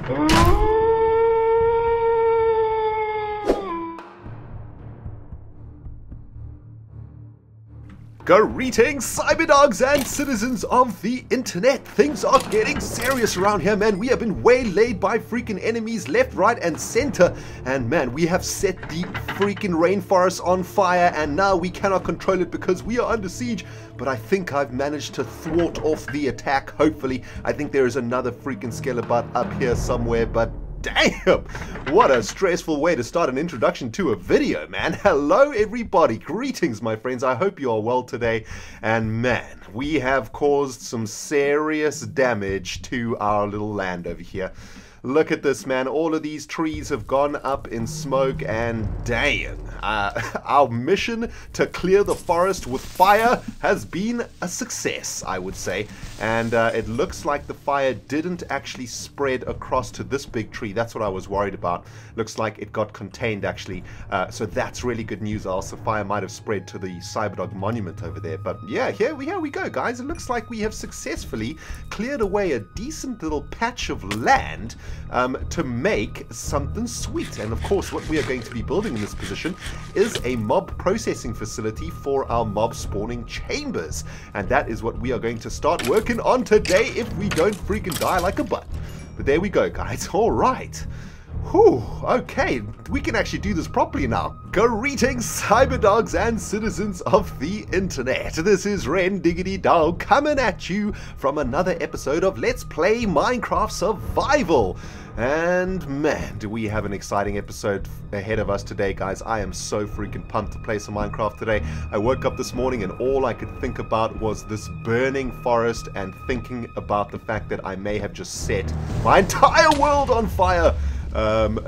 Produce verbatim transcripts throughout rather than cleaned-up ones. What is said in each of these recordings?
Greetings, cyberdogs and citizens of the internet. Things are getting serious around here, man. We have been waylaid by freaking enemies left, right, and center. And man, we have set the freaking rainforest on fire, and now we cannot control it because we are under siege. But I think I've managed to thwart off the attack, hopefully. I think there is another freaking Skelebot up here somewhere, but damn, what a stressful way to start an introduction to a video, man. Hello, everybody. Greetings, my friends. I hope you are well today. And man, we have caused some serious damage to our little land over here. Look at this, man. All of these trees have gone up in smoke, and damn, uh, our mission to clear the forest with fire has been a success, I would say. And uh, it looks like the fire didn't actually spread across to this big tree. That's what I was worried about. Looks like it got contained, actually. Uh, so that's really good news. Also, fire might have spread to the Cyberdog monument over there. But yeah, here we, here we go, guys. It looks like we have successfully cleared away a decent little patch of land Um, to make something sweet. And of course, what we are going to be building in this position is a mob processing facility for our mob spawning chambers. And that is what we are going to start working on today if we don't freaking die like a butt. But there we go, guys. All right. Whew, okay, we can actually do this properly now. Greetings, cyberdogs and citizens of the internet. This is Ren Diggity Dog coming at you from another episode of Let's Play Minecraft Survival. And man, do we have an exciting episode ahead of us today, guys. I am so freaking pumped to play some Minecraft today. I woke up this morning and all I could think about was this burning forest and thinking about the fact that I may have just set my entire world on fire. Um,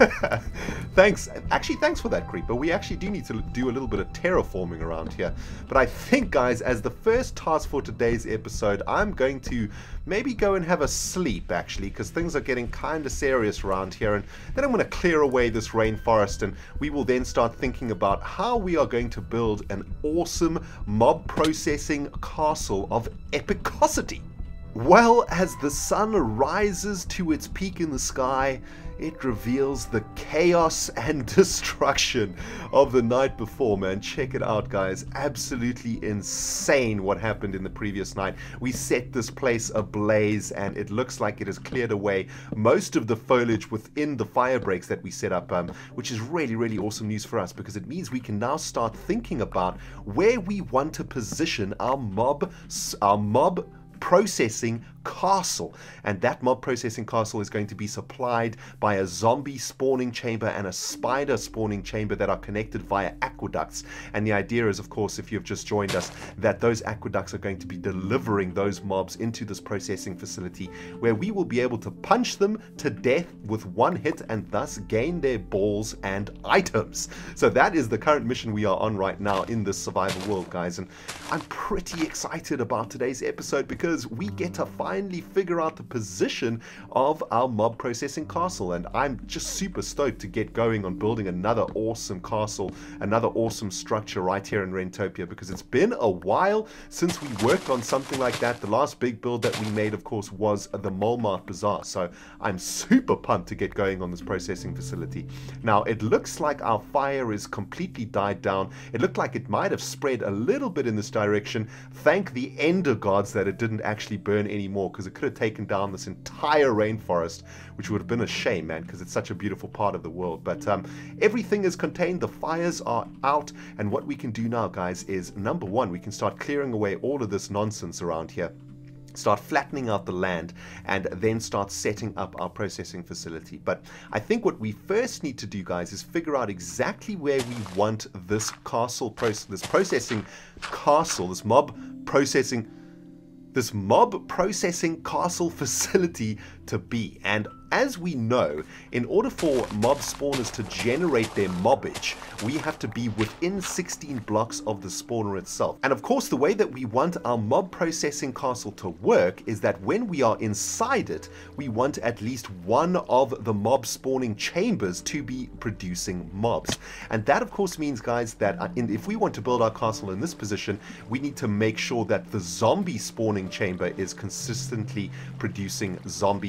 thanks, actually thanks for that, Creeper. We actually do need to do a little bit of terraforming around here. But I think, guys, as the first task for today's episode, I'm going to maybe go and have a sleep, actually, because things are getting kind of serious around here. And then I'm going to clear away this rainforest, and we will then start thinking about how we are going to build an awesome mob processing castle of epicosity. Well, as the sun rises to its peak in the sky, it reveals the chaos and destruction of the night before, man. Check it out, guys. Absolutely insane what happened in the previous night. We set this place ablaze, and it looks like it has cleared away most of the foliage within the fire breaks that we set up, um, which is really, really awesome news for us, because it means we can now start thinking about where we want to position our mob, our mob processing castle. And that mob processing castle is going to be supplied by a zombie spawning chamber and a spider spawning chamber that are connected via aqueducts. And the idea is, of course, if you've just joined us, that those aqueducts are going to be delivering those mobs into this processing facility, where we will be able to punch them to death with one hit and thus gain their balls and items. So that is the current mission we are on right now in this survival world, guys. And I'm pretty excited about today's episode because we get to finally figure out the position of our mob processing castle, and I'm just super stoked to get going on building another awesome castle, another awesome structure right here in Rentopia, because it's been a while since we worked on something like that. The last big build that we made, of course, was the Molmart Bazaar, so I'm super pumped to get going on this processing facility. Now, it looks like our fire is completely died down. It looked like it might have spread a little bit in this direction. Thank the Ender gods that it didn't actually burn anymore, because it could have taken down this entire rainforest, which would have been a shame, man, because it's such a beautiful part of the world. But um, everything is contained, the fires are out, and what we can do now, guys, is number one, we can start clearing away all of this nonsense around here, start flattening out the land, and then start setting up our processing facility. But I think what we first need to do, guys, is figure out exactly where we want this castle, proce this processing castle, this mob processing this mob processing castle facility to be. And as we know, in order for mob spawners to generate their mobbage, we have to be within sixteen blocks of the spawner itself. And of course, the way that we want our mob processing castle to work is that when we are inside it, we want at least one of the mob spawning chambers to be producing mobs. And that, of course, means, guys, that uh, in, if we want to build our castle in this position, we need to make sure that the zombie spawning chamber is consistently producing zombies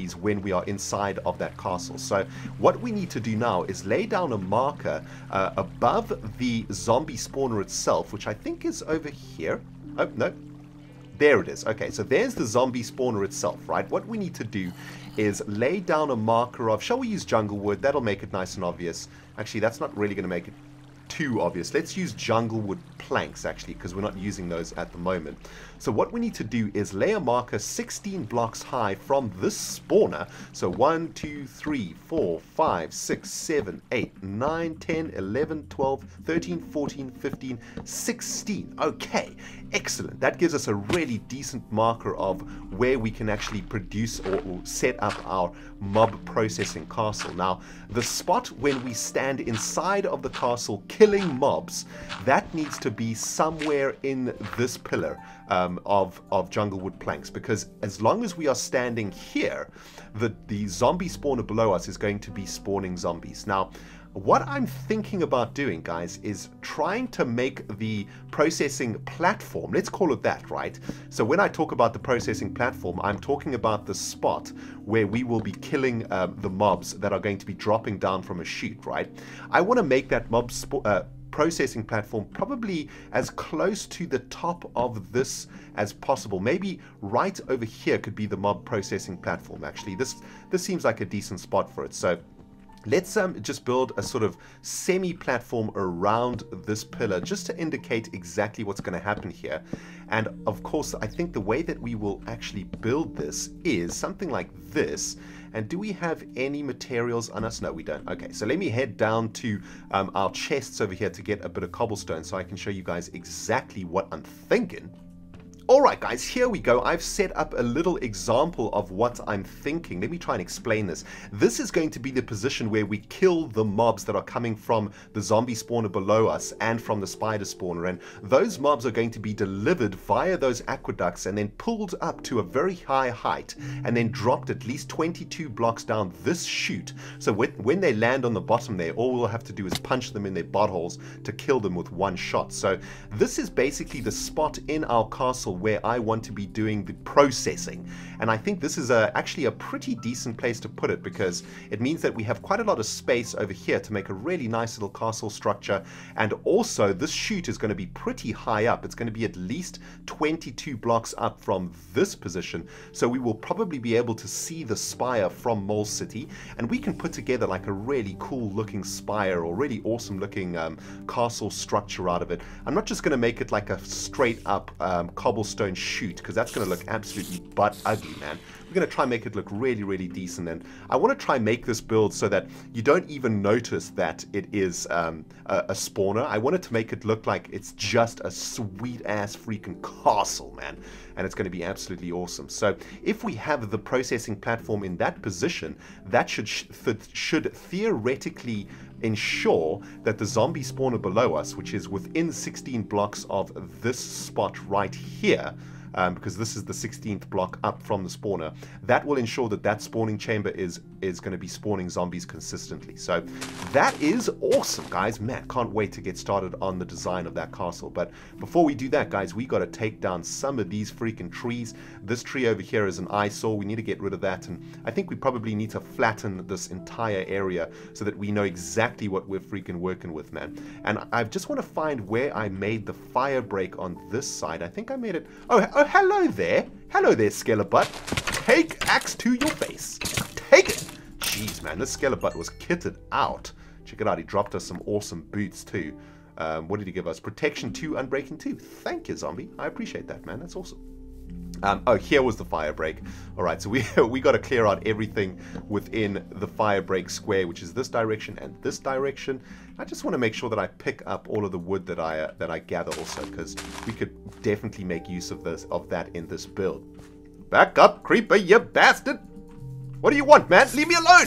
zombies when we are inside of that castle. So what we need to do now is lay down a marker uh, above the zombie spawner itself, which I think is over here. Oh, no. There it is. Okay, so there's the zombie spawner itself, right? What we need to do is lay down a marker of, shall we use jungle wood? That'll make it nice and obvious. Actually, that's not really going to make it too obvious. Let's use jungle wood planks, actually, because we're not using those at the moment. So what we need to do is lay a marker sixteen blocks high from this spawner. So one, two, three, four, five, six, seven, eight, nine, ten, eleven, twelve, thirteen, fourteen, fifteen, sixteen. Okay, excellent. That gives us a really decent marker of where we can actually produce or, or set up our mob processing castle. Now, the spot when we stand inside of the castle killing mobs, that needs to be somewhere in this pillar um, of, of jungle wood planks, because as long as we are standing here, the, the zombie spawner below us is going to be spawning zombies. Now, what I'm thinking about doing, guys, is trying to make the processing platform, let's call it that, right? So when I talk about the processing platform, I'm talking about the spot where we will be killing uh, the mobs that are going to be dropping down from a chute, right? I want to make that mob uh, processing platform probably as close to the top of this as possible. Maybe right over here could be the mob processing platform, actually. This, this seems like a decent spot for it. So let's um, just build a sort of semi-platform around this pillar just to indicate exactly what's going to happen here. And of course, I think the way that we will actually build this is something like this. And do we have any materials on us? No, we don't. Okay, so let me head down to um, our chests over here to get a bit of cobblestone so I can show you guys exactly what I'm thinking. Alright guys, here we go. I've set up a little example of what I'm thinking. Let me try and explain this. This is going to be the position where we kill the mobs that are coming from the zombie spawner below us and from the spider spawner, and those mobs are going to be delivered via those aqueducts and then pulled up to a very high height and then dropped at least twenty-two blocks down this chute. So when, when they land on the bottom there, all we'll have to do is punch them in their buttholes to kill them with one shot. So this is basically the spot in our castle where I want to be doing the processing, and I think this is a, actually a pretty decent place to put it, because it means that we have quite a lot of space over here to make a really nice little castle structure. And also this chute is going to be pretty high up. It's going to be at least twenty-two blocks up from this position, so we will probably be able to see the spire from Mole City, and we can put together like a really cool looking spire or really awesome looking um, castle structure out of it. I'm not just going to make it like a straight up um, cobblestone stone chute, because that's going to look absolutely butt ugly, man. We're going to try and make it look really, really decent, and I want to try and make this build so that you don't even notice that it is um, a, a spawner. I wanted to make it look like it's just a sweet-ass freaking castle, man, and it's going to be absolutely awesome. So if we have the processing platform in that position, that should, should theoretically ensure that the zombie spawner below us, which is within sixteen blocks of this spot right here, um, because this is the sixteenth block up from the spawner, that will ensure that that spawning chamber is is going to be spawning zombies consistently. So that is awesome, guys. Man, can't wait to get started on the design of that castle. But before we do that, guys, we got to take down some of these freaking trees. This tree over here is an eyesore. We need to get rid of that, and I think we probably need to flatten this entire area so that we know exactly what we're freaking working with, man. And I just want to find where I made the fire break on this side. I think I made it. Oh, oh hello there. Hello there, Skelebutt. Take axe to your face. Take it. Jeez, man, this Skelebutt was kitted out. Check it out. He dropped us some awesome boots, too. Um, what did he give us? Protection two, Unbreaking two. Thank you, zombie. I appreciate that, man. That's awesome. Um, oh, here was the fire break. All right, so we we got to clear out everything within the fire break square, which is this direction and this direction. I just want to make sure that I pick up all of the wood that I uh, that I gather also, because we could definitely make use of this of that in this build. Back up, creeper, you bastard! What do you want, man? Leave me alone!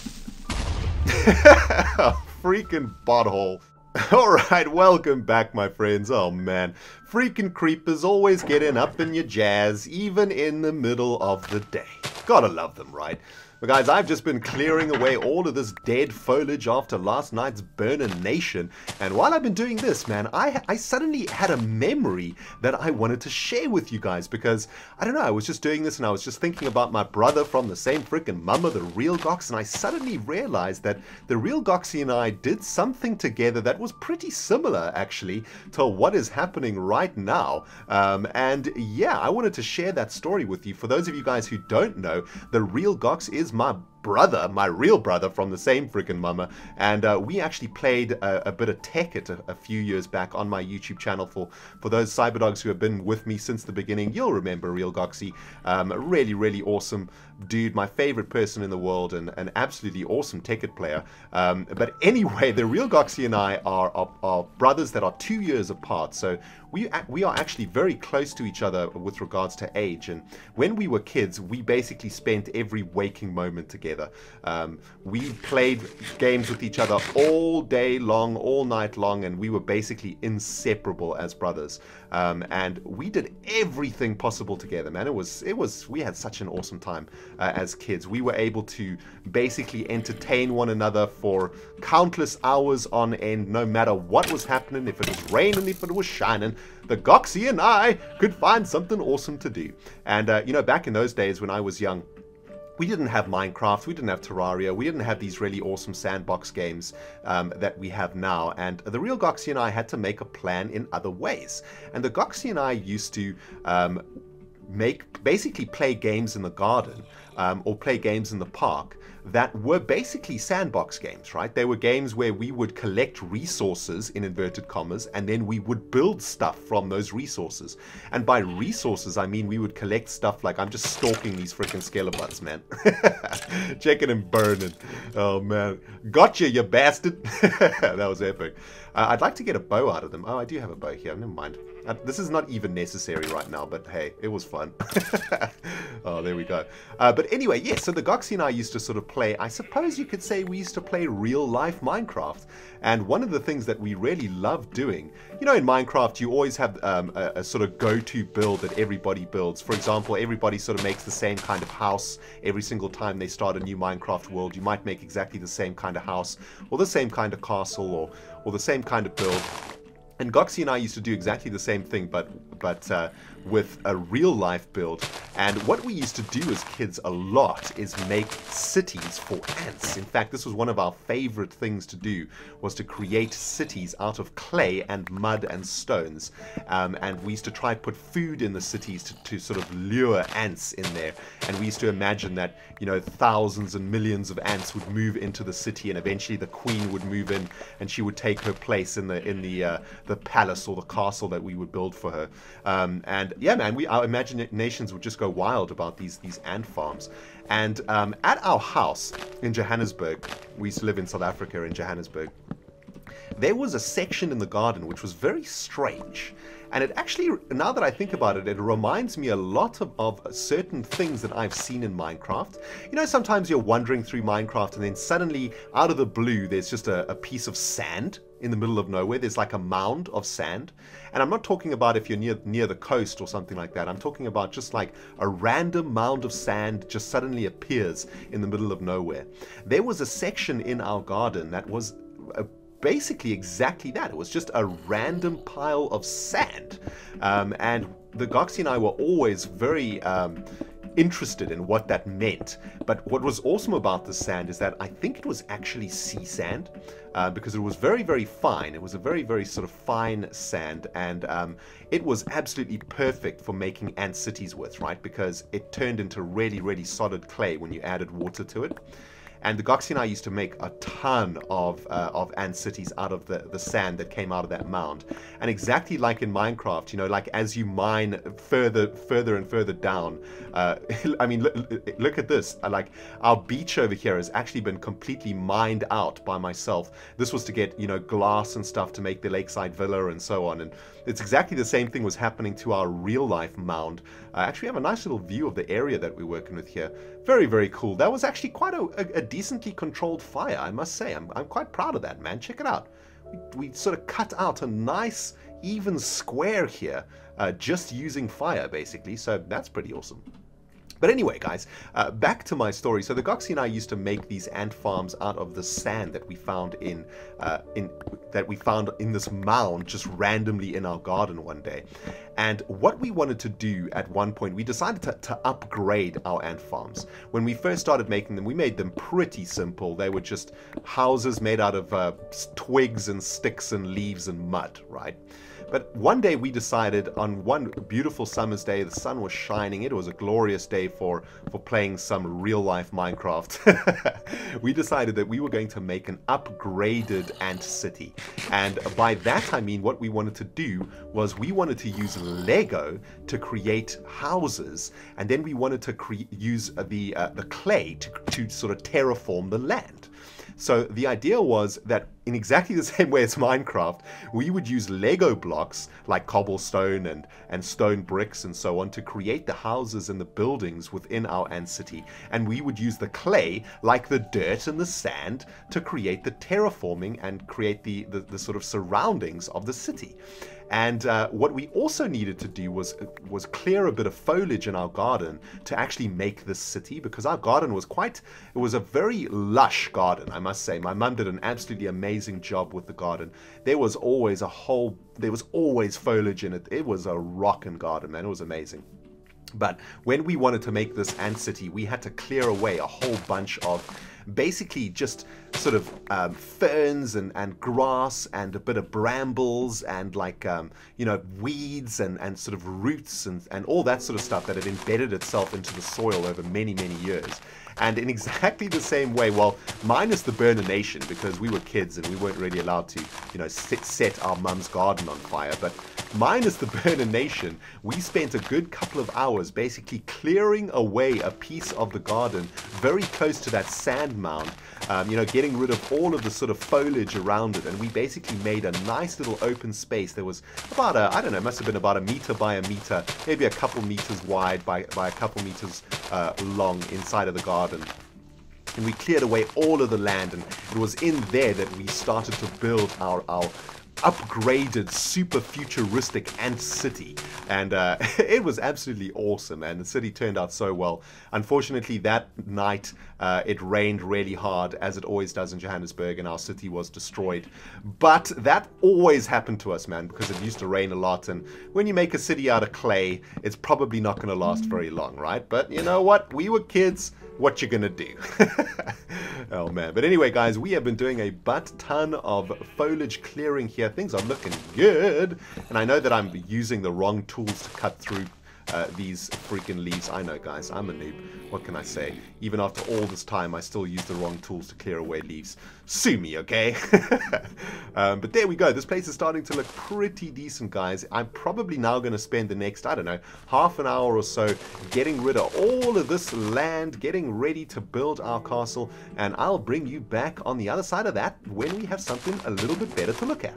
Freaking butthole. Alright, welcome back, my friends. Oh man, freaking creepers always getting up in your jazz, even in the middle of the day. Gotta love them, right? But guys, I've just been clearing away all of this dead foliage after last night's Burner Nation. And while I've been doing this, man, I, I suddenly had a memory that I wanted to share with you guys. Because, I don't know, I was just doing this and I was just thinking about my brother from the same freaking mama, the Real Gox. And I suddenly realized that the Real Goxy and I did something together that was pretty similar, actually, to what is happening right now. Um, and yeah, I wanted to share that story with you. For those of you guys who don't know, the Real Gox is my brother, my real brother from the same freaking mama, and uh, we actually played a, a bit of Tekkit a, a few years back on my YouTube channel. For for those Cyberdogs who have been with me since the beginning, you'll remember Real Goxy. Um, really, really awesome dude, my favorite person in the world, and an absolutely awesome Tekkit player. Um, but anyway, the Real Goxy and I are, are, are brothers that are two years apart, so we we are actually very close to each other with regards to age. And when we were kids, we basically spent every waking moment together. Um, we played games with each other all day long, all night long, and we were basically inseparable as brothers. Um, and we did everything possible together, man. It was, it was, we had such an awesome time uh, as kids. We were able to basically entertain one another for countless hours on end, no matter what was happening. If it was raining, if it was shining, the Goxy and I could find something awesome to do. And, uh, you know, back in those days when I was young, we didn't have Minecraft, we didn't have Terraria, we didn't have these really awesome sandbox games um, that we have now. And the Real Goxy and I had to make a plan in other ways. And the Goxy and I used to um, make basically play games in the garden um, or play games in the park that were basically sandbox games, right? They were games where we would collect resources, in inverted commas, and then we would build stuff from those resources. And by resources, I mean we would collect stuff like, I'm just stalking these freaking skelebutts, man. Checking and burning. Oh, man. Gotcha, you bastard. That was epic. Uh, I'd like to get a bow out of them. Oh, I do have a bow here. Never mind. Uh, this is not even necessary right now, but hey, it was fun. Oh, there we go. Uh, but anyway, yes, yeah, so the Goxy and I used to sort of play, I suppose you could say we used to play real-life Minecraft. And one of the things that we really loved doing, you know, in Minecraft, you always have um, a, a sort of go-to build that everybody builds. For example, everybody sort of makes the same kind of house every single time they start a new Minecraft world. You might make exactly the same kind of house, or the same kind of castle, or, or the same kind of build. And Goxy and I used to do exactly the same thing, but but uh, with a real-life build. And what we used to do as kids a lot is make cities for ants. In fact, this was one of our favorite things to do, was to create cities out of clay and mud and stones. Um, and we used to try to put food in the cities to, to sort of lure ants in there. And we used to imagine that, you know, thousands and millions of ants would move into the city, and eventually the queen would move in, and she would take her place in the in the uh, the palace or the castle that we would build for her. Um, and yeah, man, we our imaginations would just go wild about these these ant farms. And um, at our house in Johannesburg, we used to live in South Africa, in Johannesburg, there was a section in the garden which was very strange. And it actually, now that I think about it, it reminds me a lot of, of certain things that I've seen in Minecraft. You know, sometimes you're wandering through Minecraft and then suddenly, out of the blue, there's just a, a piece of sand in the middle of nowhere. There's like a mound of sand. And I'm not talking about if you're near, near the coast or something like that. I'm talking about just like a random mound of sand just suddenly appears in the middle of nowhere. There was a section in our garden that was a basically exactly that. It was just a random pile of sand. Um, and the Goxy and I were always very um, interested in what that meant. But what was awesome about the sand is that I think it was actually sea sand, uh, because it was very, very fine. It was a very, very sort of fine sand, and um, it was absolutely perfect for making ant cities with, right? Because it turned into really, really solid clay when you added water to it. And the Goxy and I used to make a ton of uh, of ant cities out of the, the sand that came out of that mound. And exactly like in Minecraft, you know, like as you mine further further and further down, uh, I mean, look, look at this. Like, our beach over here has actually been completely mined out by myself. This was to get, you know, glass and stuff to make the lakeside villa and so on. And it's exactly the same thing was happening to our real life mound. I actually have a nice little view of the area that we're working with here. Very, very cool. That was actually quite a, a, a decently controlled fire, I must say. I'm, I'm quite proud of that, man. Check it out. We, we sort of cut out a nice, even square here, uh, just using fire, basically. So that's pretty awesome. But anyway, guys, uh, back to my story. So the Goxie and I used to make these ant farms out of the sand that we found in, uh, in that we found in this mound just randomly in our garden one day. And what we wanted to do at one point, we decided to, to upgrade our ant farms. When we first started making them, we made them pretty simple. They were just houses made out of uh, twigs and sticks and leaves and mud, right? But one day we decided, on one beautiful summer's day, the sun was shining, it was a glorious day for, for playing some real-life Minecraft. We decided that we were going to make an upgraded ant city. And by that I mean what we wanted to do was we wanted to use Lego to create houses, and then we wanted to cre use the, uh, the clay to, to sort of terraform the land. So the idea was that in exactly the same way as Minecraft, we would use Lego blocks like cobblestone and, and stone bricks and so on to create the houses and the buildings within our ant city. And we would use the clay, like the dirt and the sand, to create the terraforming and create the, the, the sort of surroundings of the city. And uh, what we also needed to do was was clear a bit of foliage in our garden to actually make this city, because our garden was quite, it was a very lush garden, I must say. My mum did an absolutely amazing job with the garden. There was always a whole, there was always foliage in it. It was a rockin' garden, man. It was amazing. But when we wanted to make this ant city, we had to clear away a whole bunch of basically just sort of um, ferns and, and grass and a bit of brambles and like, um, you know, weeds and, and sort of roots and, and all that sort of stuff that had embedded itself into the soil over many, many years. And in exactly the same way, well, minus the Burnernation, because we were kids and we weren't really allowed to, you know, set, set our mum's garden on fire, but minus the Burnernation, we spent a good couple of hours basically clearing away a piece of the garden very close to that sand mound, um, you know, getting rid of all of the sort of foliage around it, and we basically made a nice little open space. There was about a, I don't know, it must have been about a meter by a meter, maybe a couple meters wide by, by a couple meters uh, long inside of the garden. And we cleared away all of the land, and it was in there that we started to build our, our upgraded, super futuristic ant city. And uh, it was absolutely awesome, and the city turned out so well. Unfortunately, that night uh, it rained really hard, as it always does in Johannesburg, and our city was destroyed. But that always happened to us, man, because it used to rain a lot, and when you make a city out of clay, it's probably not going to last very long, right? But you know what? We were kids. What you gonna do? Oh man. But anyway, guys, we have been doing a butt ton of foliage clearing here. Things are looking good, and I know that I'm using the wrong tools to cut through uh, these freaking leaves. I know, guys, I'm a noob. What can I say? Even after all this time, I still use the wrong tools to clear away leaves. Sue me, okay? um, but there we go. This place is starting to look pretty decent, guys. I'm probably now going to spend the next, I don't know, half an hour or so getting rid of all of this land, getting ready to build our castle, and I'll bring you back on the other side of that when we have something a little bit better to look at.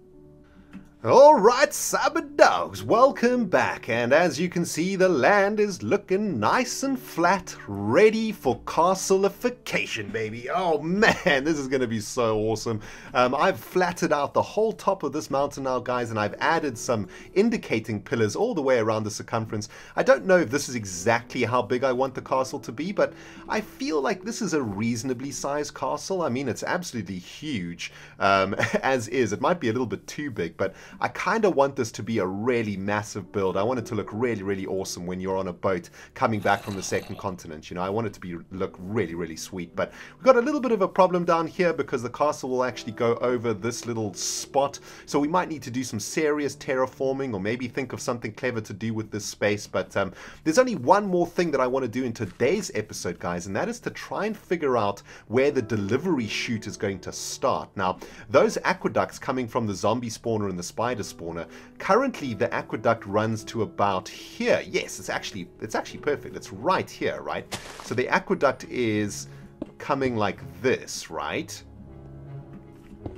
Alright, Cyber Dogs, welcome back, and as you can see, the land is looking nice and flat, ready for castleification, baby. Oh man, this is going to be so awesome. Um, I've flattened out the whole top of this mountain now, guys, and I've added some indicating pillars all the way around the circumference. I don't know if this is exactly how big I want the castle to be, but I feel like this is a reasonably sized castle. I mean, it's absolutely huge, um, as is. It might be a little bit too big, but I kind of want this to be a really massive build. I want it to look really, really awesome when you're on a boat coming back from the second continent. You know, I want it to be look really, really sweet. But we've got a little bit of a problem down here because the castle will actually go over this little spot. So we might need to do some serious terraforming, or maybe think of something clever to do with this space. But um, there's only one more thing that I want to do in today's episode, guys, and that is to try and figure out where the delivery chute is going to start. Now, those aqueducts coming from the zombie spawner and the spider spawner, currently the aqueduct runs to about here. Yes, it's actually it's actually perfect. It's right here, right? So the aqueduct is coming like this, right?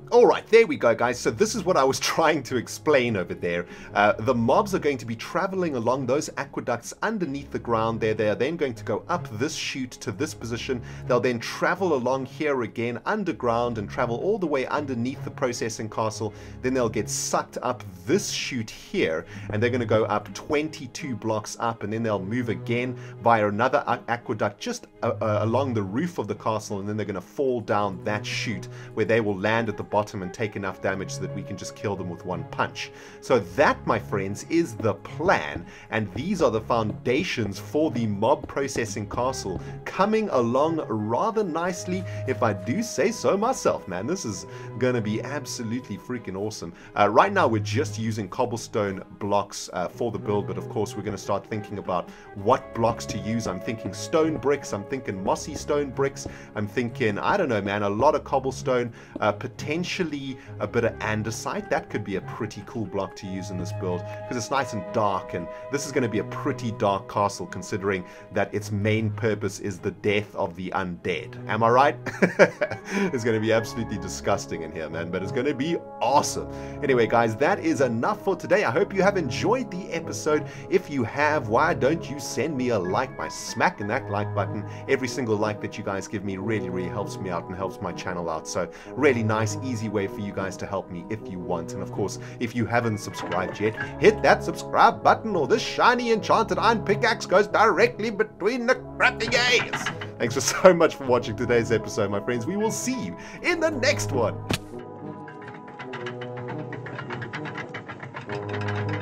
Alright, there we go, guys. So this is what I was trying to explain over there. Uh, the mobs are going to be traveling along those aqueducts underneath the ground there. They are then going to go up this chute to this position. They'll then travel along here again underground and travel all the way underneath the processing castle. Then they'll get sucked up this chute here, and they're going to go up twenty-two blocks up, and then they'll move again via another aqueduct just uh, uh, along the roof of the castle, and then they're going to fall down that chute where they will land at the bottom and take enough damage so that we can just kill them with one punch. So that, my friends, is the plan, and these are the foundations for the mob processing castle, coming along rather nicely, if I do say so myself, man. This is gonna be absolutely freaking awesome. Uh, right now we're just using cobblestone blocks uh, for the build, but of course we're gonna start thinking about what blocks to use. I'm thinking stone bricks, I'm thinking mossy stone bricks, I'm thinking, I don't know, man, a lot of cobblestone, uh, potentially a bit of andesite. That could be a pretty cool block to use in this build because it's nice and dark, and this is going to be a pretty dark castle considering that its main purpose is the death of the undead. Am I right? It's going to be absolutely disgusting in here, man, but it's going to be awesome. Anyway, guys, that is enough for today. I hope you have enjoyed the episode. If you have, why don't you send me a like by smacking that like button? Every single like that you guys give me really, really helps me out and helps my channel out. So really nice, easy way for you guys to help me if you want. And of course, if you haven't subscribed yet, hit that subscribe button or this shiny enchanted iron pickaxe goes directly between the crafting eyes. Thanks for so much for watching today's episode, my friends. We will see you in the next one.